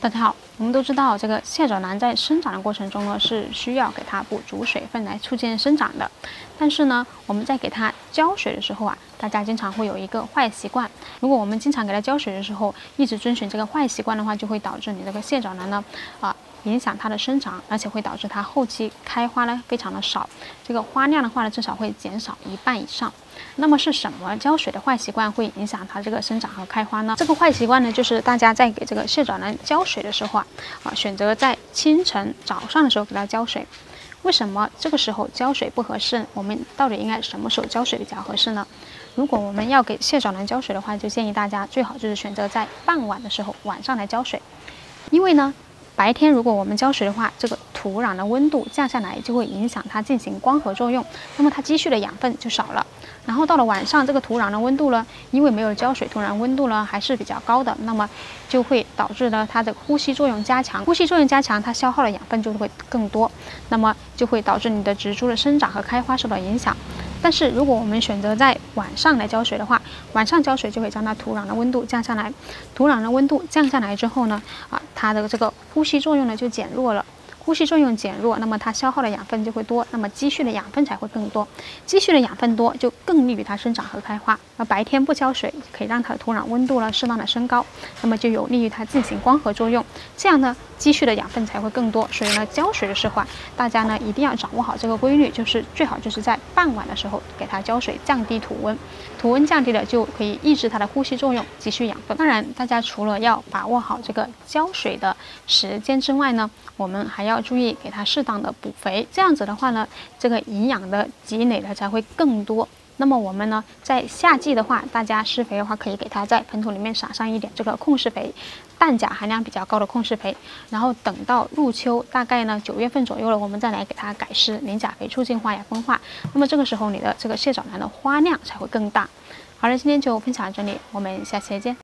大家好，我们都知道这个蟹爪兰在生长的过程中呢，是需要给它补足水分来促进生长的。但是呢，我们在给它浇水的时候啊，大家经常会有一个坏习惯。如果我们经常给它浇水的时候，一直遵循这个坏习惯的话，就会导致你这个蟹爪兰呢，影响它的生长，而且会导致它后期开花呢非常的少，这个花量的话呢至少会减少1半以上。那么是什么浇水的坏习惯会影响它这个生长和开花呢？这个坏习惯呢，就是大家在给这个蟹爪兰浇水的时候选择在清晨早上的时候给它浇水。为什么这个时候浇水不合适？我们到底应该什么时候浇水比较合适呢？如果我们要给蟹爪兰浇水的话，就建议大家最好就是选择在傍晚的时候，晚上来浇水，因为呢，白天如果我们浇水的话，这个土壤的温度降下来，就会影响它进行光合作用，那么它积蓄的养分就少了。然后到了晚上，这个土壤的温度呢，因为没有浇水，土壤温度呢还是比较高的，那么就会导致呢它的呼吸作用加强，呼吸作用加强，它消耗的养分就会更多，那么就会导致你的植株的生长和开花受到影响。但是如果我们选择在晚上来浇水的话，晚上浇水就会将它土壤的温度降下来，土壤的温度降下来之后呢，它的这个呼吸作用呢就减弱了。呼吸作用减弱，那么它消耗的养分就会多，那么积蓄的养分才会更多，积蓄的养分多就更利于它生长和开花。而白天不浇水，可以让它的土壤温度呢适当的升高，那么就有利于它进行光合作用，这样呢积蓄的养分才会更多。所以呢，浇水的时候大家呢一定要掌握好这个规律，就是最好就是在傍晚的时候给它浇水，降低土温，土温降低了就可以抑制它的呼吸作用，积蓄养分。当然，大家除了要把握好这个浇水的时间之外呢，我们还要注意给它适当的补肥，这样子的话呢，这个营养的积累呢才会更多。那么我们呢，在夏季的话，大家施肥的话，可以给它在盆土里面撒上一点这个控施肥，氮钾含量比较高的控施肥，然后等到入秋，大概呢9月份左右了，我们再来给它改施磷钾肥，促进花芽分化。那么这个时候，你的这个蟹爪兰的花量才会更大。好了，今天就分享到这里，我们下期再见。